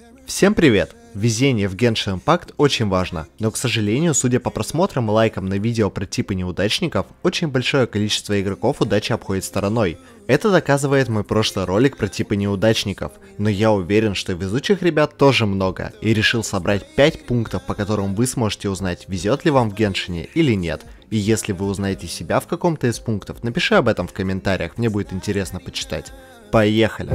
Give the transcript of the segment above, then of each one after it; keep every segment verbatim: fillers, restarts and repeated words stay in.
Всем привет! Везение в Genshin Impact очень важно, но, к сожалению, судя по просмотрам и лайкам на видео про типы неудачников, очень большое количество игроков удачи обходит стороной. Это доказывает мой прошлый ролик про типы неудачников, но я уверен, что везучих ребят тоже много, и решил собрать пять пунктов, по которым вы сможете узнать, везет ли вам в Геншине или нет. И если вы узнаете себя в каком-то из пунктов, напиши об этом в комментариях, мне будет интересно почитать. Поехали!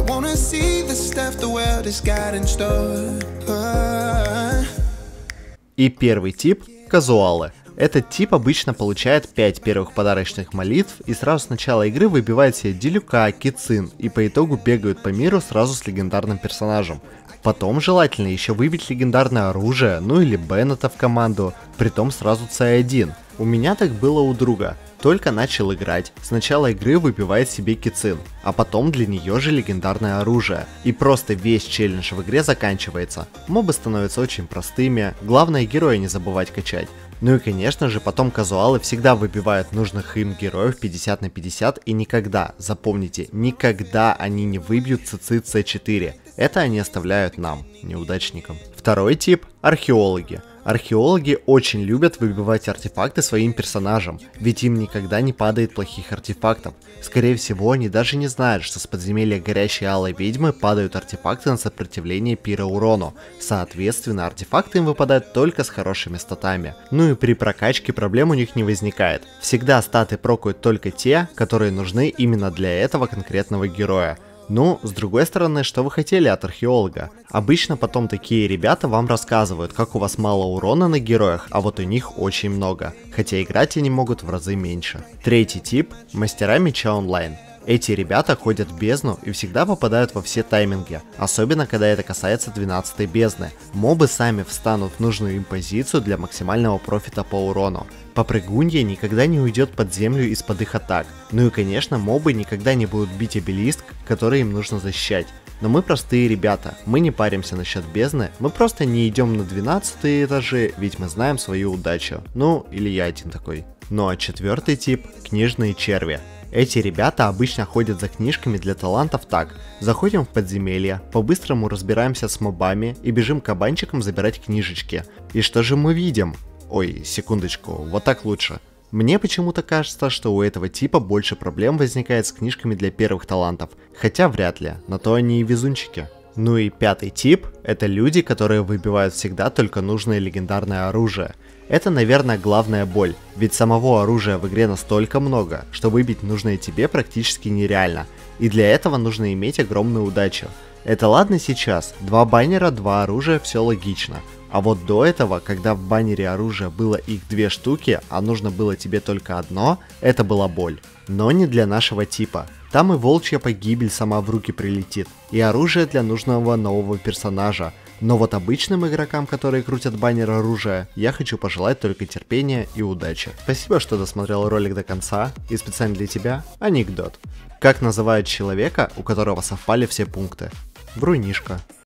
И первый тип – казуалы. Этот тип обычно получает пять первых подарочных молитв и сразу с начала игры выбивает себе Делюка, Кицин и по итогу бегают по миру сразу с легендарным персонажем. Потом желательно еще выбить легендарное оружие, ну или Беннета в команду, притом сразу Си один. У меня так было у друга. Только начал играть, с начала игры выбивает себе Кицин, а потом для нее же легендарное оружие. И просто весь челлендж в игре заканчивается. Мобы становятся очень простыми, главное героя не забывать качать. Ну и конечно же потом казуалы всегда выбивают нужных им героев пятьдесят на пятьдесят и никогда, запомните, никогда они не выбьют Цицит Си четыре. Это они оставляют нам, неудачникам. Второй тип – археологи. Археологи очень любят выбивать артефакты своим персонажам, ведь им никогда не падает плохих артефактов. Скорее всего, они даже не знают, что с подземелья горящей алой ведьмы падают артефакты на сопротивление пироурону. Соответственно, артефакты им выпадают только с хорошими статами. Ну и при прокачке проблем у них не возникает. Всегда статы прокают только те, которые нужны именно для этого конкретного героя. Ну, с другой стороны, что вы хотели от археолога? Обычно потом такие ребята вам рассказывают, как у вас мало урона на героях, а вот у них очень много, хотя играть они могут в разы меньше. Третий тип – мастера меча онлайн. Эти ребята ходят в бездну и всегда попадают во все тайминги, особенно когда это касается двенадцатой бездны. Мобы сами встанут в нужную им позицию для максимального профита по урону. Попрыгунья никогда не уйдет под землю из-под их атак. Ну и конечно, мобы никогда не будут бить обелиск, который им нужно защищать. Но мы простые ребята, мы не паримся насчет бездны, мы просто не идем на двенадцатые этажи, ведь мы знаем свою удачу. Ну, или я один такой. Ну а четвертый тип – книжные черви. Эти ребята обычно ходят за книжками для талантов так. Заходим в подземелье, по-быстрому разбираемся с мобами и бежим кабанчиком забирать книжечки. И что же мы видим? Ой, секундочку, вот так лучше. Мне почему-то кажется, что у этого типа больше проблем возникает с книжками для первых талантов, хотя вряд ли, на то они и везунчики. Ну и пятый тип – это люди, которые выбивают всегда только нужное легендарное оружие. Это, наверное, главная боль, ведь самого оружия в игре настолько много, что выбить нужное тебе практически нереально, и для этого нужно иметь огромную удачу. Это ладно сейчас, два баннера, два оружия, все логично. А вот до этого, когда в баннере оружия было их две штуки, а нужно было тебе только одно, это была боль. Но не для нашего типа. Там и волчья погибель сама в руки прилетит, и оружие для нужного нового персонажа. Но вот обычным игрокам, которые крутят баннер оружия, я хочу пожелать только терпения и удачи. Спасибо, что досмотрел ролик до конца, и специально для тебя анекдот. Как называют человека, у которого совпали все пункты? Врунишка.